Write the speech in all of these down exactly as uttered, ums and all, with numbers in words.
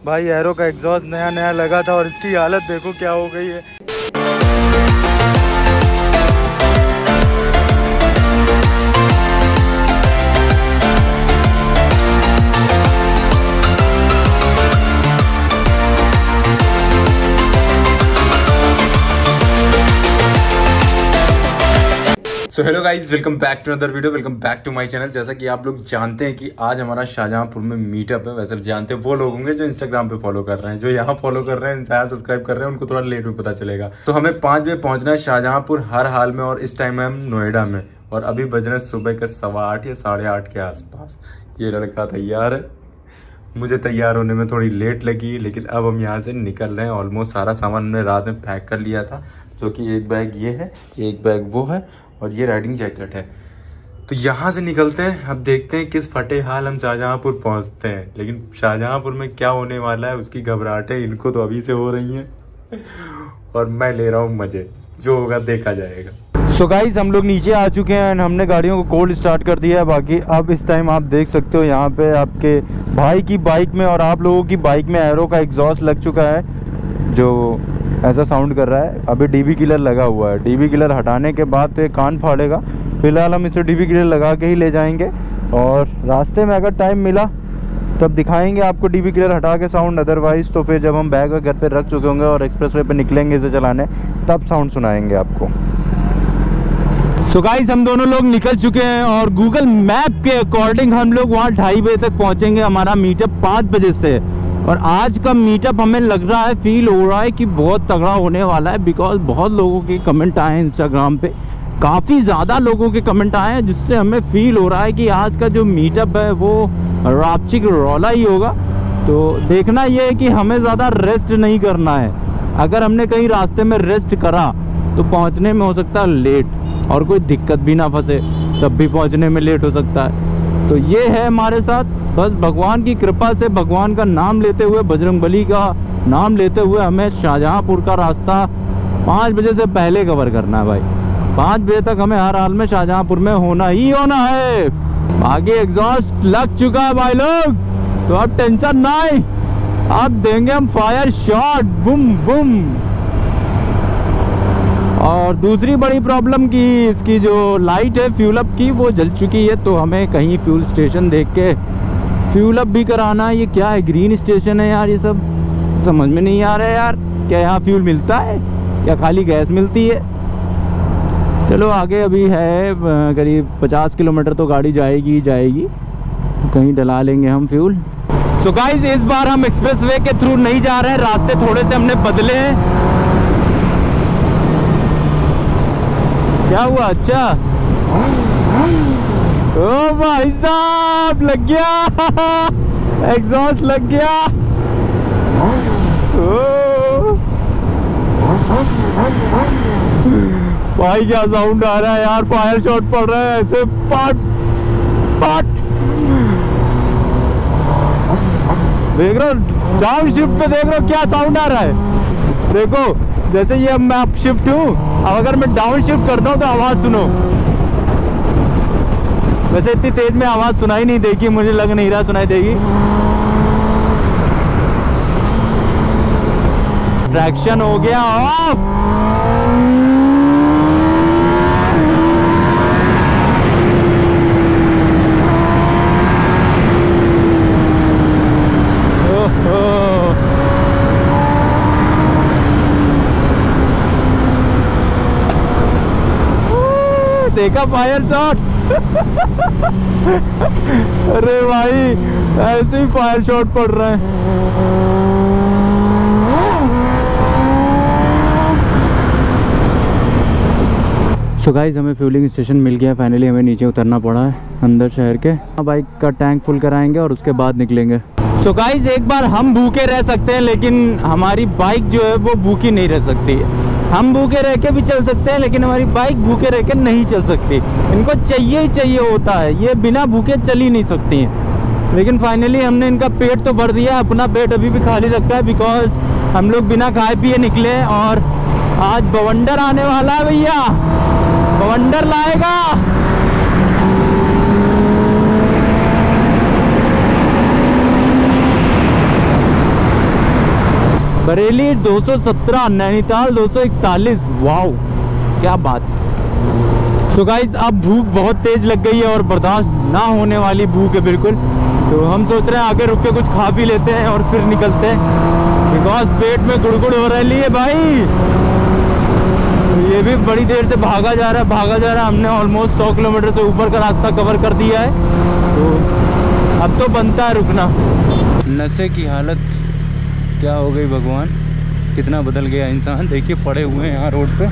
भाई एरो का एग्जॉस्ट नया नया लगा था और इसकी हालत देखो क्या हो गई है। So hello guys, welcome back to another video, welcome back to my channel. जैसा कि आप लोग जानते हैं कि आज हमारा शाहजहांपुर में मीटअप है। वैसे जानते हैं वो लोग होंगे जो इंस्टाग्राम पे फॉलो कर रहे हैं, जो यहाँ फॉलो कर रहे हैं, शायद सब्सक्राइब कर रहे हैं, उनको थोड़ा लेट में पता चलेगा। तो हमें पाँच बजे पहुंचना है शाहजहांपुर हर हाल में, और इस टाइम में हम नोएडा में, और अभी बज रहे हैं सुबह के सवा आठ या साढ़े आठ के आसपास। ये लड़का तैयार है, मुझे तैयार होने में थोड़ी लेट लगी, लेकिन अब हम यहाँ से निकल रहे हैं। ऑलमोस्ट सारा सामान हमने रात में पैक कर लिया था, जो कि एक बैग ये है, एक बैग वो है, और ये राइडिंग जैकेट है। तो यहाँ से निकलते हैं। अब देखते हैं किस फटे हाल हम शाहजहांपुर पहुँचते हैं। लेकिन शाहजहांपुर में क्या होने वाला है उसकी घबराहटें इनको तो अभी से हो रही हैं, और मैं ले रहा हूँ मजे। जो होगा देखा जाएगा। सो गाइज, हम लोग नीचे आ चुके हैं, हमने गाड़ियों को कोल्ड स्टार्ट कर दिया है। बाकी अब इस टाइम आप देख सकते हो यहाँ पे आपके भाई की बाइक में और आप लोगों की बाइक में एरो का एग्जॉस्ट लग चुका है, जो ऐसा साउंड कर रहा है। अभी डीबी किलर लगा हुआ है, डीबी किलर हटाने के बाद तो ये कान फाड़ेगा। फिलहाल हम इसे डीबी किलर लगा के ही ले जाएंगे, और रास्ते में अगर टाइम मिला तब दिखाएंगे आपको डीबी किलर हटा के साउंड। अदरवाइज़ तो फिर जब हम बैग घर पे रख चुके होंगे और एक्सप्रेसवे पे निकलेंगे इसे चलाने, तब साउंड सुनाएंगे आपको। सो so गाइस, हम दोनों लोग निकल चुके हैं, और गूगल मैप के अकॉर्डिंग हम लोग वहाँ ढाई बजे तक पहुँचेंगे। हमारा मीटअप पाँच बजे से, और आज का मीटअप हमें लग रहा है, फील हो रहा है कि बहुत तगड़ा होने वाला है। बिकॉज बहुत लोगों के कमेंट आए हैं इंस्टाग्राम पे, काफ़ी ज़्यादा लोगों के कमेंट आए हैं, जिससे हमें फील हो रहा है कि आज का जो मीटअप है वो रापचिक रौला ही होगा। तो देखना ये है कि हमें ज़्यादा रेस्ट नहीं करना है। अगर हमने कहीं रास्ते में रेस्ट करा तो पहुँचने में हो सकता है लेट, और कोई दिक्कत भी ना फंसे तब भी पहुँचने में लेट हो सकता है। तो ये है हमारे साथ। बस भगवान की कृपा से, भगवान का नाम लेते हुए, बजरंगबली का नाम लेते हुए हमें शाहजहांपुर का रास्ता पाँच बजे से पहले कवर करना है भाई। पाँच बजे तक हमें हर हाल में शाहजहांपुर में होना ही होना है। आगे एग्जॉस्ट लग चुका है भाई लोग, तो अब टेंशन नहीं, अब देंगे हम फायर शॉट, बुम बुम। और दूसरी बड़ी प्रॉब्लम की इसकी जो लाइट है फ्यूल अप की, वो जल चुकी है। तो हमें कहीं फ्यूल स्टेशन देख के फ्यूल अप भी कराना है। ये क्या है, ग्रीन स्टेशन है यार, ये सब समझ में नहीं आ रहा है यार। क्या यहाँ फ्यूल मिलता है या खाली गैस मिलती है? चलो आगे अभी है करीब पचास किलोमीटर, तो गाड़ी जाएगी ही जाएगी, कहीं डला लेंगे हम फ्यूल। सो गाइस, इस बार हम एक्सप्रेसवे के थ्रू नहीं जा रहे हैं, रास्ते थोड़े से हमने बदले हैं। क्या हुआ? अच्छा, ओ भाई साहब, लग गया एग्जॉस्ट, लग गया। ओ भाई क्या साउंड आ रहा है यार, फायर शॉट पड़ रहा है ऐसे, पाट पाट। देख रहे हो डाउन शिफ्ट पे, देख रहे हो क्या साउंड आ रहा है। देखो जैसे ये मैं अप शिफ्ट हूँ, अब अगर मैं डाउन शिफ्ट करता हूँ तो आवाज़ सुनो। वैसे इतनी तेज में आवाज़ सुनाई नहीं देगी, मुझे लग नहीं रहा सुनाई देगी। ट्रैक्शन हो गया ऑफ। देखा फायर शॉट। अरे भाई ऐसे ही फायर शॉट पड़ रहा है। सो गाइस, हमें फ्यूलिंग स्टेशन मिल गया फाइनली। हमें नीचे उतरना पड़ा है अंदर शहर के। बाइक का टैंक फुल कराएंगे और उसके बाद निकलेंगे। सो गाइस, एक बार हम भूखे रह सकते हैं, लेकिन हमारी बाइक जो है वो भूखी नहीं रह सकती है। हम भूखे रह के भी चल सकते हैं, लेकिन हमारी बाइक भूखे रह के नहीं चल सकती। इनको चाहिए ही चाहिए होता है, ये बिना भूखे चल ही नहीं सकती हैं। लेकिन फाइनली हमने इनका पेट तो भर दिया, अपना पेट अभी भी खाली रखा है, बिकॉज हम लोग बिना खाए पिए निकले। और आज बवंडर आने वाला है भैया, बवंडर लाएगा। बरेली दो सौ सत्रह, नैनीताल दो सौ इकतालीस। वाओ क्या बात है। सो गाइस अब भूख बहुत तेज लग गई है और बर्दाश्त ना होने वाली भूख है बिल्कुल। तो हम सोच रहे हैं आगे रुक के कुछ खा भी लेते हैं और फिर निकलते हैं, बिकॉज पेट में गुड़गुड़ हो रही है भाई। तो ये भी बड़ी देर से भागा जा रहा है भागा जा रहा है हमने ऑलमोस्ट सौ किलोमीटर से ऊपर का रास्ता कवर कर दिया है। तो अब तो बनता है रुकना। नशे की हालत क्या हो गई भगवान, कितना बदल गया इंसान। देखिए पड़े हुए हैं यहाँ रोड पे।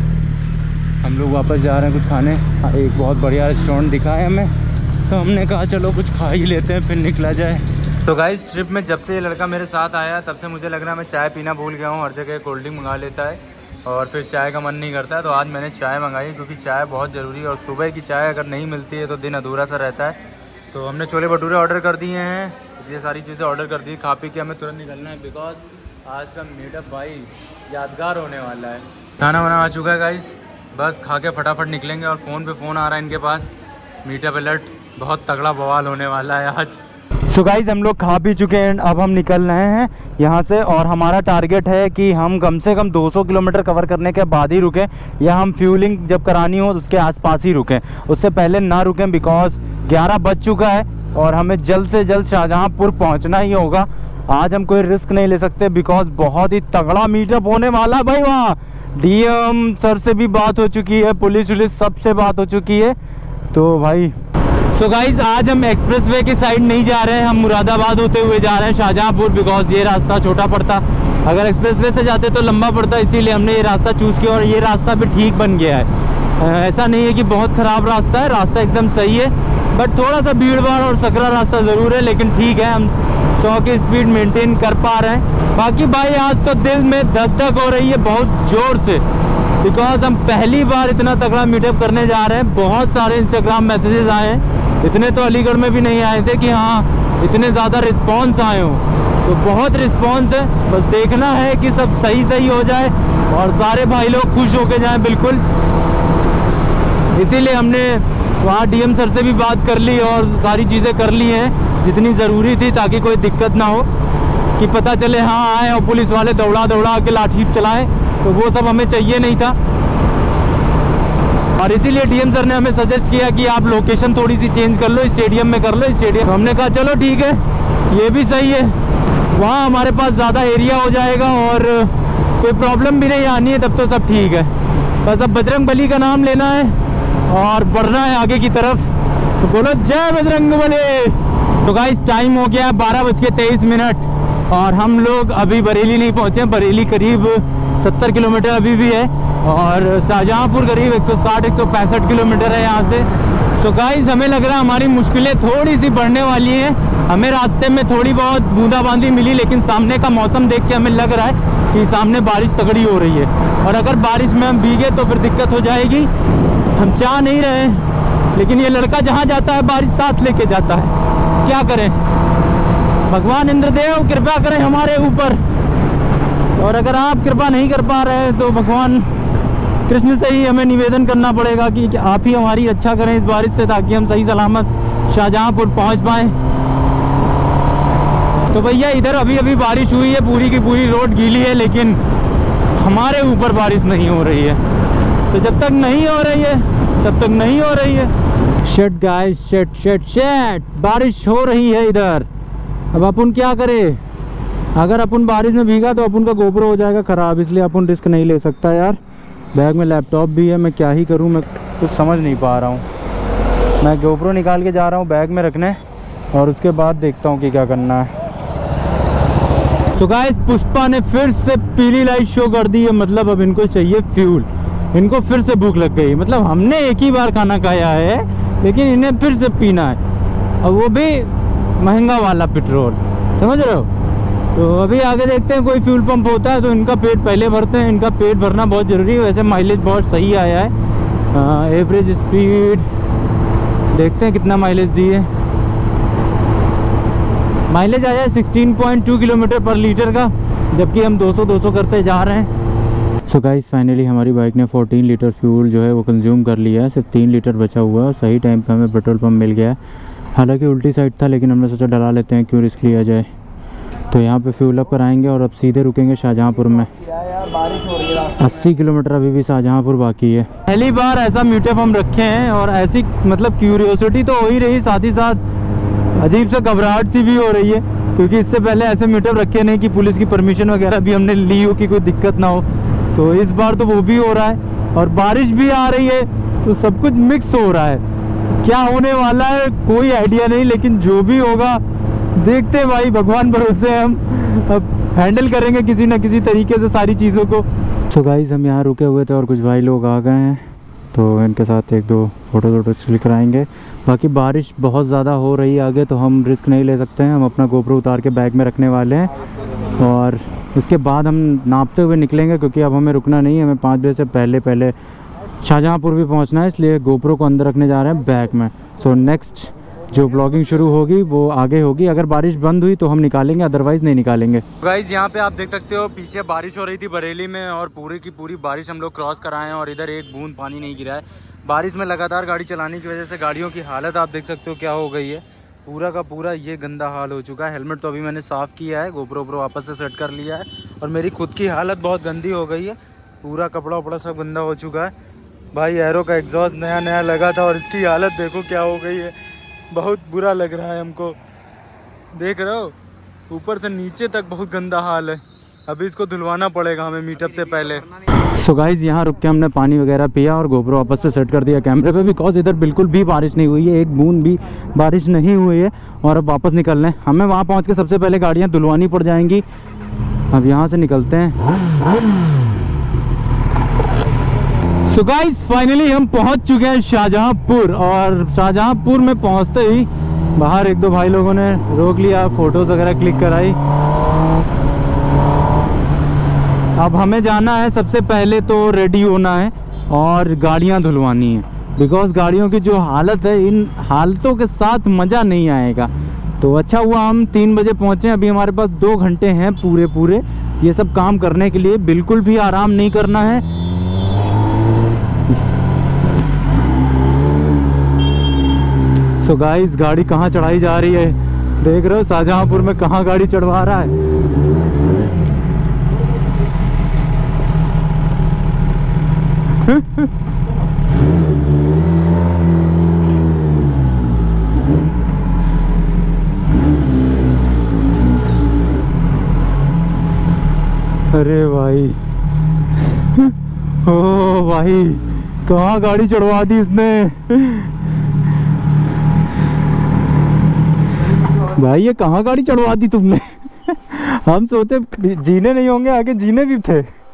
हम लोग वापस जा रहे हैं कुछ खाने। एक बहुत बढ़िया रेस्टोरेंट दिखा है हमें, तो हमने कहा चलो कुछ खा ही लेते हैं फिर निकला जाए। तो गाइस ट्रिप में जब से ये लड़का मेरे साथ आया तब से मुझे लग रहा है मैं चाय पीना भूल गया हूँ। हर जगह कोल्ड ड्रिंक मंगा लेता है और फिर चाय का मन नहीं करता है। तो आज मैंने चाय मंगाई क्योंकि चाय बहुत ज़रूरी है और सुबह की चाय अगर नहीं मिलती है तो दिन अधूरा सा रहता है। तो हमने छोले भटूरे ऑर्डर कर दिए हैं, ये सारी चीज़ें ऑर्डर कर दी। खा पी के हमें तुरंत निकलना है बिकॉज आज का मीटअप भाई यादगार होने वाला है। खाना वाना आ चुका है गाइस, बस खा के फटाफट निकलेंगे। और फ़ोन पे फ़ोन आ रहा है इनके पास, मीटअप अलर्ट, बहुत तगड़ा बवाल होने वाला है आज। सो गाइस हम लोग खा पी चुके हैं, अब हम निकल रहे हैं यहाँ से। और हमारा टारगेट है कि हम कम से कम दो सौ किलोमीटर कवर करने के बाद ही रुकें, या हम फ्यूलिंग जब करानी हो तो उसके आसपास ही रुकें, उससे पहले ना रुकें। बिकॉज ग्यारह बज चुका है और हमें जल्द से जल्द शाहजहाँपुर पहुँचना ही होगा। आज हम कोई रिस्क नहीं ले सकते बिकॉज बहुत ही तगड़ा मीटअप होने वाला है भाई। वहाँ डीएम सर से भी बात हो चुकी है, पुलिस वुलिस सबसे बात हो चुकी है। तो भाई सो गाइज आज हम एक्सप्रेसवे की साइड नहीं जा रहे हैं, हम मुरादाबाद होते हुए जा रहे हैं शाहजहाँपुर। बिकॉज ये रास्ता छोटा पड़ता, अगर एक्सप्रेसवे से जाते तो लंबा पड़ता, इसीलिए हमने ये रास्ता चूज़ किया। और ये रास्ता भी ठीक बन गया है, ऐसा नहीं है कि बहुत ख़राब रास्ता है, रास्ता एकदम सही है। बट थोड़ा सा भीड़ भाड़ और सकरा रास्ता ज़रूर है, लेकिन ठीक है, हम सौ की स्पीड मेंटेन कर पा रहे हैं। बाकी भाई आज तो दिल में धक धक हो रही है बहुत ज़ोर से, बिकॉज हम पहली बार इतना तगड़ा मीटअप करने जा रहे हैं। बहुत सारे इंस्टाग्राम मैसेजेस आए हैं, इतने तो अलीगढ़ में भी नहीं आए थे कि हाँ इतने ज़्यादा रिस्पॉन्स आए हों। तो बहुत रिस्पॉन्स है, बस देखना है कि सब सही सही हो जाए और सारे भाई लोग खुश होके जाएं बिल्कुल। इसीलिए हमने वहाँ डीएम सर से भी बात कर ली और सारी चीज़ें कर ली हैं जितनी ज़रूरी थी, ताकि कोई दिक्कत ना हो कि पता चले हाँ आए और पुलिस वाले दौड़ा दौड़ा के लाठी चलाएं, तो वो सब हमें चाहिए नहीं था। और इसीलिए डीएम सर ने हमें सजेस्ट किया कि आप लोकेशन थोड़ी सी चेंज कर लो, स्टेडियम में कर लो स्टेडियम। तो हमने कहा चलो ठीक है, ये भी सही है, वहाँ हमारे पास ज़्यादा एरिया हो जाएगा और कोई प्रॉब्लम भी नहीं आनी है, तब तो सब ठीक है। बस अब बजरंग बली का नाम लेना है और बढ़ना है आगे की तरफ। तो बोलो जय बजरंग बली। तो गाइस टाइम हो गया बारह बज के तेईस मिनट और हम लोग अभी बरेली नहीं पहुँचे। बरेली करीब सत्तर किलोमीटर अभी भी है और शाहजहाँपुर करीब एक सौ साठ एक सौ पैंसठ किलोमीटर है यहाँ से। तो गाइस हमें लग रहा है हमारी मुश्किलें थोड़ी सी बढ़ने वाली हैं। हमें रास्ते में थोड़ी बहुत बूंदाबांदी मिली, लेकिन सामने का मौसम देख के हमें लग रहा है कि सामने बारिश तगड़ी हो रही है और अगर बारिश में हम भीगे तो फिर दिक्कत हो जाएगी। हम चाह नहीं रहे हैं, लेकिन ये लड़का जहाँ जाता है बारिश साथ लेके जाता है, क्या करें। भगवान इंद्रदेव कृपा करें हमारे ऊपर, और अगर आप कृपा नहीं कर पा रहे हैं तो भगवान कृष्ण से ही हमें निवेदन करना पड़ेगा कि आप ही हमारी रक्षा करें इस बारिश से, ताकि हम सही सलामत शाहजहाँपुर पहुँच पाएँ। तो भैया इधर अभी अभी बारिश हुई है, पूरी की पूरी रोड गीली है, लेकिन हमारे ऊपर बारिश नहीं हो रही है। तो जब तक नहीं हो रही है तब तक नहीं हो रही है। Shit guys, shit shit shit, बारिश हो रही है इधर। अब अपन क्या करें, अगर अपन बारिश में भीगा तो अपन का गोप्रो हो जाएगा ख़राब, इसलिए अपन रिस्क नहीं ले सकता यार। बैग में लैपटॉप भी है, मैं क्या ही करूं, मैं कुछ समझ नहीं पा रहा हूं। मैं गोप्रो निकाल के जा रहा हूं बैग में रखने और उसके बाद देखता हूं कि क्या करना है। तो गाइस पुष्पा ने फिर से पीली लाइट शो कर दी है, मतलब अब इनको चाहिए फ्यूल, इनको फिर से भूख लग गई। मतलब हमने एक ही बार खाना खाया है लेकिन इन्हें फिर से पीना है, और वो भी महंगा वाला पेट्रोल, समझ रहे हो। तो अभी आगे देखते हैं, कोई फ्यूल पंप होता है तो इनका पेट पहले भरते हैं, इनका पेट भरना बहुत ज़रूरी है। वैसे माइलेज बहुत सही आया है, एवरेज स्पीड देखते हैं कितना माइलेज दी है। माइलेज आया है सोलह पॉइंट दो किलोमीटर पर लीटर का, जबकि हम दो सौ दो सौ करते जा रहे हैं। सो गाइस फाइनली हमारी बाइक ने चौदह लीटर फ्यूल जो है वो कंज्यूम कर लिया है, सिर्फ तीन लीटर बचा हुआ है और सही टाइम पे हमें पेट्रोल पंप मिल गया है। हालांकि उल्टी साइड था, लेकिन हमने सोचा डला लेते हैं, क्यों रिस्क लिया जाए। तो यहाँ पे फ्यूल अप कराएंगे और अब सीधे रुकेंगे शाहजहाँपुर में। बारिश हो रही है। अस्सी किलोमीटर अभी भी शाहजहाँपुर बाकी है। पहली बार ऐसा मीटअप हम रखे हैं और ऐसी मतलब क्यूरियोसिटी तो हो ही रही, साथ ही साथ अजीब सा घबराहट सी भी हो रही है, क्योंकि इससे पहले ऐसे मीटअप रखे नहीं कि पुलिस की परमिशन वगैरह भी हमने ली हो कि कोई दिक्कत ना हो। तो इस बार तो वो भी हो रहा है और बारिश भी आ रही है, तो सब कुछ मिक्स हो रहा है। क्या होने वाला है कोई आइडिया नहीं, लेकिन जो भी होगा देखते हैं भाई, भगवान भरोसे हैं हम, अब हैंडल करेंगे किसी न किसी तरीके से सारी चीज़ों को। सो गाइस हम यहाँ रुके हुए थे और कुछ भाई लोग आ गए हैं, तो इनके साथ एक दो फ़ोटो वोटो क्लिक कराएंगे। बाकी बारिश बहुत ज़्यादा हो रही है आगे, तो हम रिस्क नहीं ले सकते हैं। हम अपना गोप्रो उतार के बैग में रखने वाले हैं और उसके बाद हम नापते हुए निकलेंगे, क्योंकि अब हमें रुकना नहीं है। हमें पाँच बजे से पहले पहले शाहजहाँपुर भी पहुँचना है, इसलिए गोप्रो को अंदर रखने जा रहे हैं बैग में। सो नेक्स्ट जो ब्लॉगिंग शुरू होगी वो आगे होगी। अगर बारिश बंद हुई तो हम निकालेंगे, अदरवाइज़ नहीं निकालेंगे। गाइस यहाँ पे आप देख सकते हो पीछे बारिश हो रही थी बरेली में, और पूरी की पूरी बारिश हम लोग क्रॉस कराए हैं और इधर एक बूंद पानी नहीं गिरा है। बारिश में लगातार गाड़ी चलाने की वजह से गाड़ियों की हालत आप देख सकते हो क्या हो गई है। पूरा का पूरा ये गंदा हाल हो चुका है। हेलमेट तो अभी मैंने साफ़ किया है, गोप्रो वोप्रो वापस से सेट कर लिया है, और मेरी खुद की हालत बहुत गंदी हो गई है। पूरा कपड़ा वपड़ा सब गंदा हो चुका है भाई। एरो का एग्जॉस्ट नया नया लगा था और इसकी हालत देखो क्या हो गई है। बहुत बुरा लग रहा है हमको, देख रहे हो ऊपर से नीचे तक बहुत गंदा हाल है। अभी इसको धुलवाना पड़ेगा हमें मीटअप से पहले। सो गाइज यहाँ रुक के हमने पानी वगैरह पिया और गोप्रो वापस से सेट कर दिया कैमरे पे, बिकॉज इधर बिल्कुल भी बारिश नहीं हुई है, एक बूंद भी बारिश नहीं हुई है। और अब वापस निकलना है हमें। वहाँ पहुँच के सबसे पहले गाड़ियाँ धुलवानी पड़ जाएंगी। अब यहाँ से निकलते हैं। सो गाइस फाइनली हम पहुंच चुके हैं शाहजहाँपुर, और शाहजहाँपुर में पहुंचते ही बाहर एक दो भाई लोगों ने रोक लिया, फोटोज वगैरह क्लिक कराई। अब हमें जाना है, सबसे पहले तो रेडी होना है और गाड़ियां धुलवानी है, बिकॉज गाड़ियों की जो हालत है, इन हालतों के साथ मज़ा नहीं आएगा। तो अच्छा हुआ हम तीन बजे पहुँचे। अभी हमारे पास दो घंटे हैं पूरे पूरे ये सब काम करने के लिए। बिल्कुल भी आराम नहीं करना है। सो so गाइस गाड़ी कहाँ चढ़ाई जा रही है देख रहे हो, शाहजहाँपुर में कहाँ गाड़ी चढ़वा रहा है। अरे भाई ओ भाई कहाँ गाड़ी चढ़वा दी इसने। भाई ये कहाँ गाड़ी चढ़वा दी तुमने। हम सोचे जीने नहीं होंगे, आगे जीने भी थे।